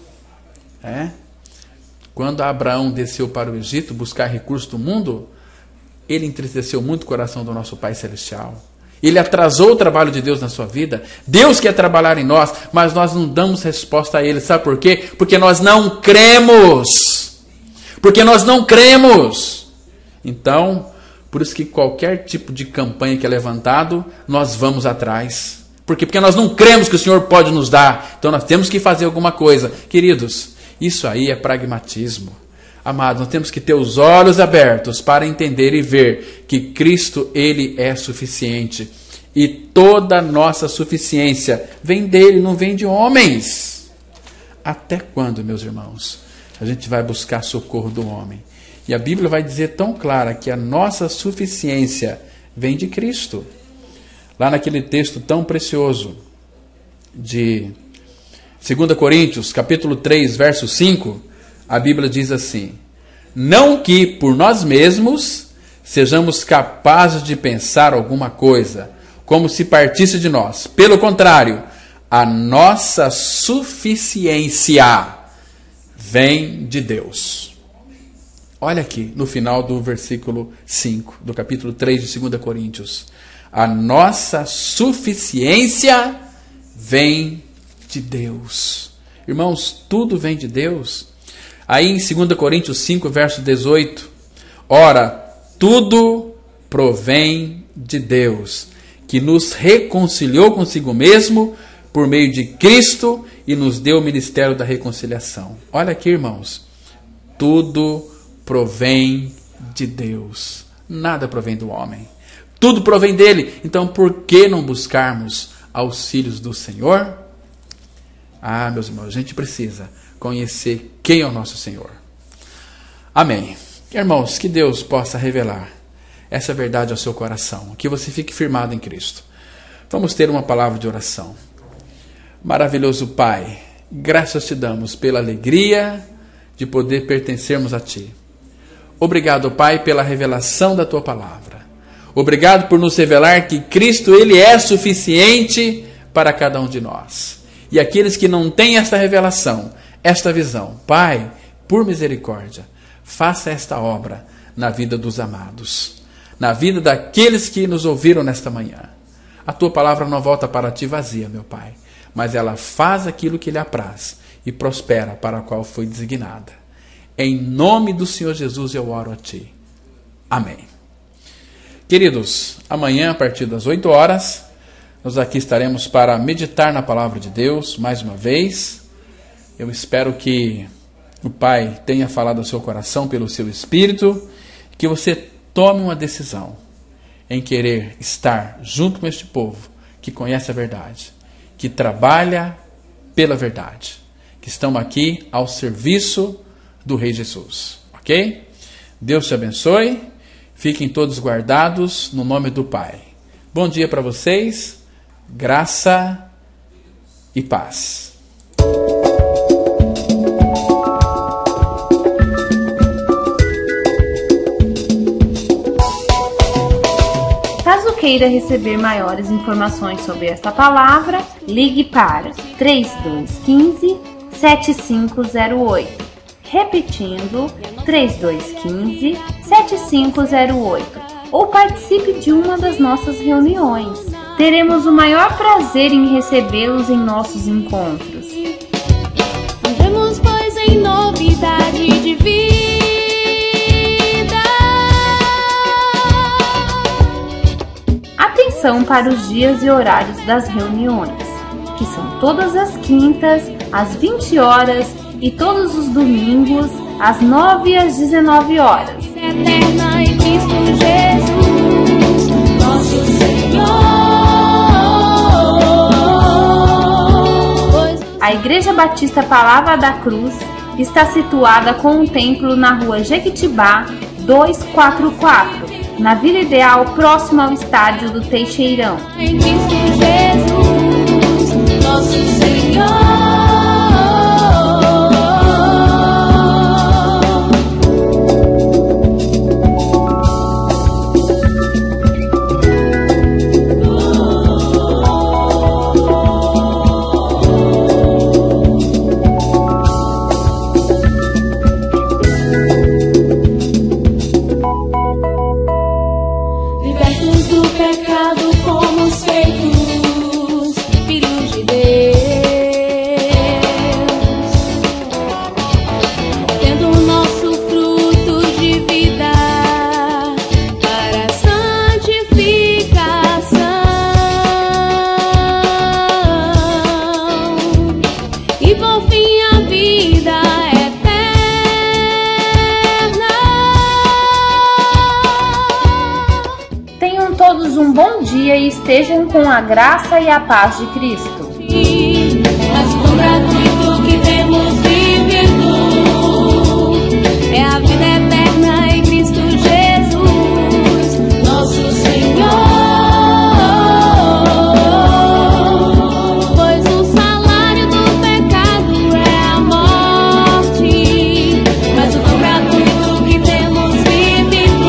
É? Quando Abraão desceu para o Egito buscar recursos do mundo, ele entristeceu muito o coração do nosso Pai Celestial. Ele atrasou o trabalho de Deus na sua vida. Deus quer trabalhar em nós, mas nós não damos resposta a Ele. Sabe por quê? Porque nós não cremos. Porque nós não cremos. Então, por isso que qualquer tipo de campanha que é levantado, nós vamos atrás. Por quê? Porque nós não cremos que o Senhor pode nos dar. Então nós temos que fazer alguma coisa. Queridos, isso aí é pragmatismo. Amados, nós temos que ter os olhos abertos para entender e ver que Cristo, Ele é suficiente. E toda a nossa suficiência vem dele, não vem de homens. Até quando, meus irmãos, a gente vai buscar socorro do homem? E a Bíblia vai dizer tão clara que a nossa suficiência vem de Cristo. Lá naquele texto tão precioso de dois Coríntios, capítulo três, verso cinco, a Bíblia diz assim: não que por nós mesmos sejamos capazes de pensar alguma coisa, como se partisse de nós. Pelo contrário, a nossa suficiência vem de Deus. Olha aqui, no final do versículo cinco, do capítulo três de dois Coríntios. A nossa suficiência vem de Deus. Irmãos, tudo vem de Deus. Aí em dois Coríntios cinco, verso dezoito, ora, tudo provém de Deus, que nos reconciliou consigo mesmo por meio de Cristo e nos deu o ministério da reconciliação. Olha aqui, irmãos, tudo provém de Deus, nada provém do homem, tudo provém dele. Então por que não buscarmos auxílios do Senhor? Ah, meus irmãos, a gente precisa conhecer quem é o nosso Senhor. Amém. Irmãos, que Deus possa revelar essa verdade ao seu coração, que você fique firmado em Cristo. Vamos ter uma palavra de oração. Maravilhoso Pai, graças te damos pela alegria de poder pertencermos a Ti. Obrigado, Pai, pela revelação da Tua palavra. Obrigado por nos revelar que Cristo, Ele é suficiente para cada um de nós. E aqueles que não têm esta revelação, esta visão, Pai, por misericórdia, faça esta obra na vida dos amados, na vida daqueles que nos ouviram nesta manhã. A Tua palavra não volta para Ti vazia, meu Pai, mas ela faz aquilo que lhe apraz e prospera para a qual foi designada. Em nome do Senhor Jesus eu oro a Ti. Amém. Queridos, amanhã a partir das oito horas, nós aqui estaremos para meditar na palavra de Deus mais uma vez. Eu espero que o Pai tenha falado ao seu coração pelo seu Espírito, que você tome uma decisão em querer estar junto com este povo que conhece a verdade, que trabalha pela verdade, que estão aqui ao serviço do Rei Jesus, ok? Deus te abençoe, fiquem todos guardados no nome do Pai. Bom dia para vocês, graça e paz. Caso queira receber maiores informações sobre esta palavra, ligue para três dois um cinco, sete cinco zero oito. Repetindo, três dois um cinco, sete cinco zero oito. Ou participe de uma das nossas reuniões. Teremos o maior prazer em recebê-los em nossos encontros. Andemos, pois, em novidade de vida. Atenção para os dias e horários das reuniões, que são todas as quintas, às vinte horas e todos os domingos, às nove e às dezenove horas. Eterna em Cristo Jesus, nosso Senhor. A Igreja Batista Palavra da Cruz está situada com um templo na rua Jequitibá duzentos e quarenta e quatro, na Vila Ideal, próximo ao estádio do Teixeirão. Em Cristo Jesus, nosso Senhor. Libertos do pecado, fomos feitos filhos de Deus, tendo o nosso fruto de vida para a santificação e por fim a vida Tenham todos um bom dia e estejam com a graça e a paz de Cristo. mas com gratuito que temos vivido é a vida eterna em Cristo Jesus, nosso Senhor. Pois o salário do pecado é a morte, mas o dom gratuito que temos vivido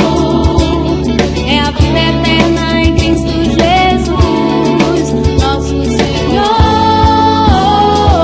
é a vida eterna em Cristo Jesus, nosso Senhor.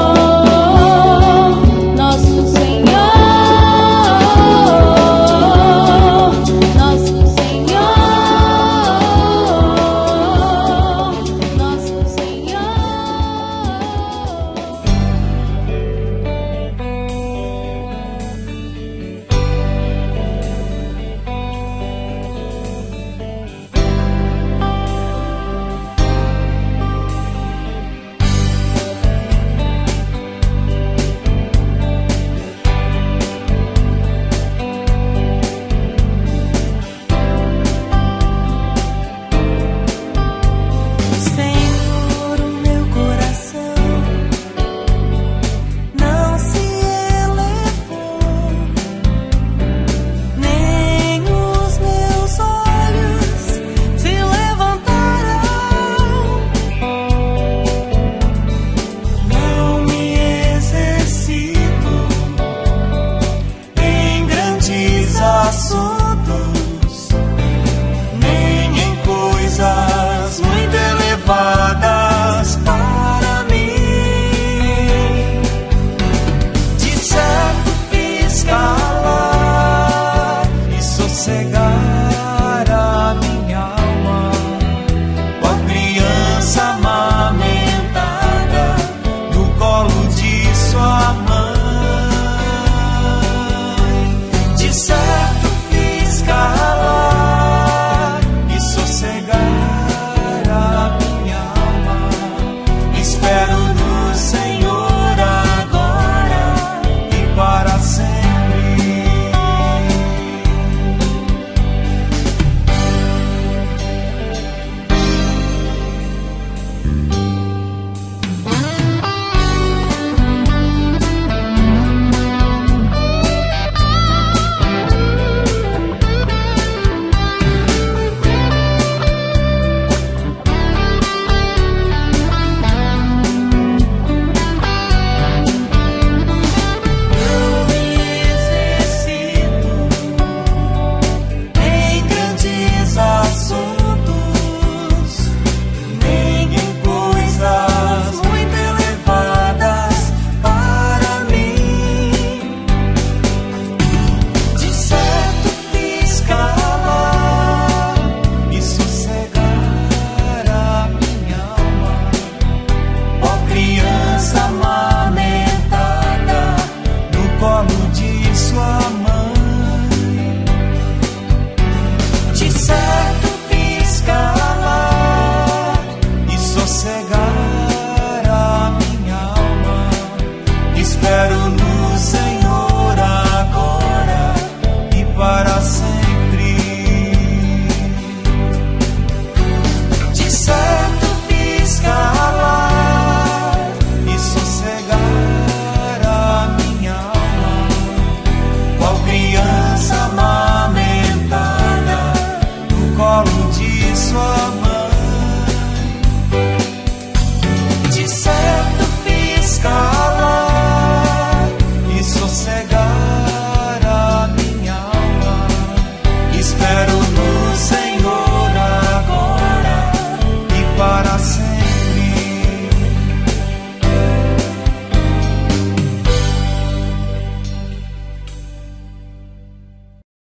espero